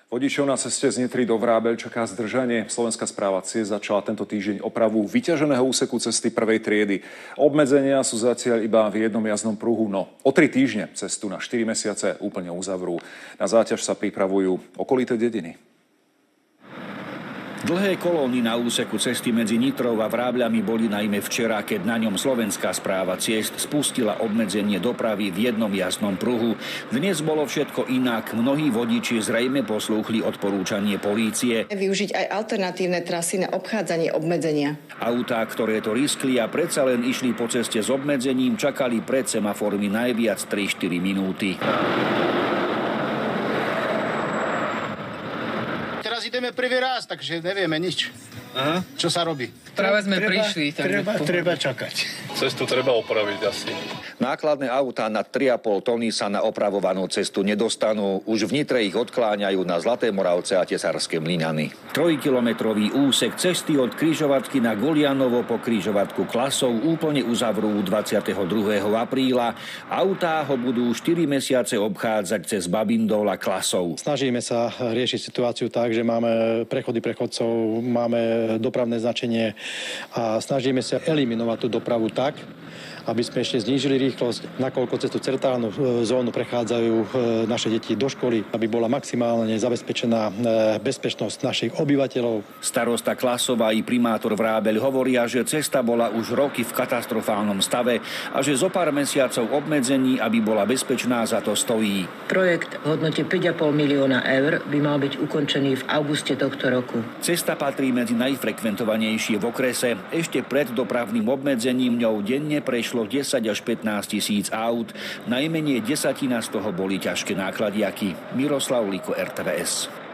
Vodičov na ceste z Nitry do Vrábeľ čaká zdržanie. Slovenská správa ciest začala tento týždeň opravu vyťaženého úseku cesty prvej triedy. Obmedzenia sú zatiaľ iba v jednom jazdnom pruhu, no o 3 týždne cestu na 4 mesiace úplne uzavrú. Na záťaž sa pripravujú okolité dediny. Dlhé kolóny na úseku cesty medzi Nitrou a Vrábľami boli najmä včera, keď na ňom Slovenská správa ciest spustila obmedzenie dopravy v jednom jazdnom pruhu. Dnes bolo všetko inak. Mnohí vodiči zrejme poslúchli odporúčanie polície. Využiť aj alternatívne trasy na obchádzanie obmedzenia. Autá, ktoré to riskli a predsa len išli po ceste s obmedzením, čakali pred semaformi najviac 3-4 minúty. Teraz ideme prvý raz, takže nevieme nič. Aha. Čo sa robí? Práve sme prišli. Treba čakať. Cestu treba opraviť asi. Nákladné autá na 3,5 tony sa na opravovanú cestu nedostanú. Už v Nitre ich odkláňajú na Zlaté Moravce a Tesarské Mlyňany. 3-kilometrový úsek cesty od križovatky na Golianovo po križovatku Klasov úplne uzavrú 22. apríla. Autá ho budú 4 mesiace obchádzať cez Babindol a Klasov. Snažíme sa riešiť situáciu tak, že máme prechody pre chodcov, máme dopravné značenie a snažíme sa eliminovať tú dopravu tak, aby sme ešte znížili rýchlosť, nakoľko cez tú centrálnu zónu prechádzajú naše deti do školy, aby bola maximálne zabezpečená bezpečnosť našich obyvateľov. Starosta Klasova i primátor Vrábeľ hovoria, že cesta bola už roky v katastrofálnom stave a že zo pár mesiacov obmedzení, aby bola bezpečná, za to stojí. Projekt v hodnote 5,5 milióna eur by mal byť ukončený v auguste tohto roku. Cesta patrí medzi najfrekventovanejšie v okrese. Ešte pred dopravným obmedzením ňou denne prešlo 10 až 15 tisíc aut. Najmenej 10 z toho boli ťažké nákladiaky. Miroslav Liko, RTVS.